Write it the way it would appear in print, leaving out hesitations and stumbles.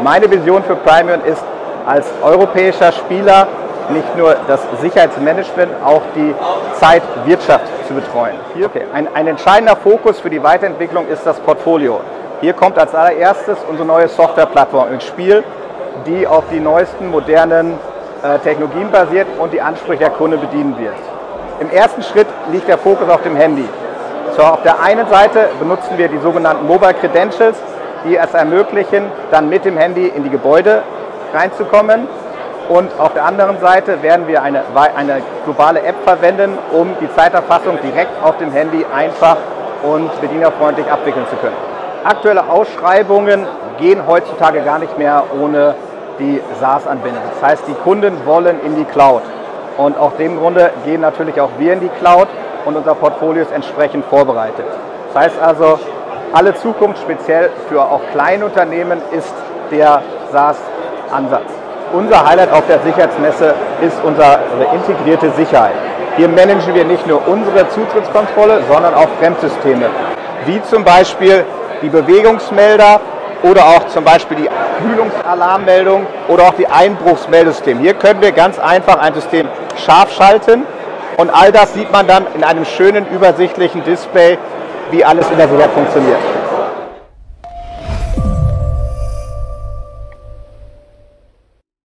Meine Vision für Primion ist, als europäischer Spieler nicht nur das Sicherheitsmanagement, auch die Zeitwirtschaft zu betreuen. Ein entscheidender Fokus für die Weiterentwicklung ist das Portfolio. Hier kommt als allererstes unsere neue Softwareplattform ins Spiel, die auf die neuesten modernen Technologien basiert und die Ansprüche der Kunden bedienen wird. Im ersten Schritt liegt der Fokus auf dem Handy. So, auf der einen Seite benutzen wir die sogenannten Mobile Credentials, die es ermöglichen, dann mit dem Handy in die Gebäude reinzukommen. Und auf der anderen Seite werden wir eine globale App verwenden, um die Zeiterfassung direkt auf dem Handy einfach und bedienerfreundlich abwickeln zu können. Aktuelle Ausschreibungen gehen heutzutage gar nicht mehr ohne die SaaS-Anbindung. Das heißt, die Kunden wollen in die Cloud. Und aus dem Grunde gehen natürlich auch wir in die Cloud und unser Portfolio ist entsprechend vorbereitet. Das heißt also, alle Zukunft, speziell für auch Kleinunternehmen, ist der SaaS-Ansatz. Unser Highlight auf der Sicherheitsmesse ist unsere integrierte Sicherheit. Hier managen wir nicht nur unsere Zutrittskontrolle, sondern auch Fremdsysteme, wie zum Beispiel die Bewegungsmelder oder auch zum Beispiel die Kühlungsalarmmeldung oder auch die Einbruchsmeldesystem. Hier können wir ganz einfach ein System scharf schalten und all das sieht man dann in einem schönen, übersichtlichen Display, wie alles in der Sicherheit funktioniert.